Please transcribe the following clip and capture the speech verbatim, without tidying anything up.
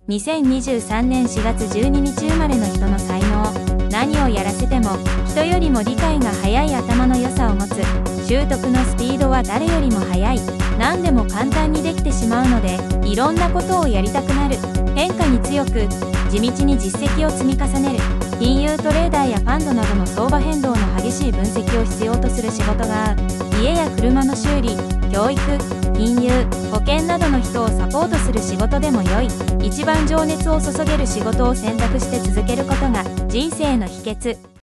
にせんにじゅうさんねんしがつじゅうににち生まれの人の才能。何をやらせても人よりも理解が早い頭の良さを持つ。習得のスピードは誰よりも速い。何でも簡単にできてしまうので、いろんなことをやりたくなる。変化に強く、地道に実績を積み重ねる。金融トレーダーやファンドなどの相場変動の激しい分析を必要とする仕事が合う。家や車の修理、教育、金融、保険などの人をサポートする仕事でも良い。一番情熱を注げる仕事を選択して続けることが人生の秘訣。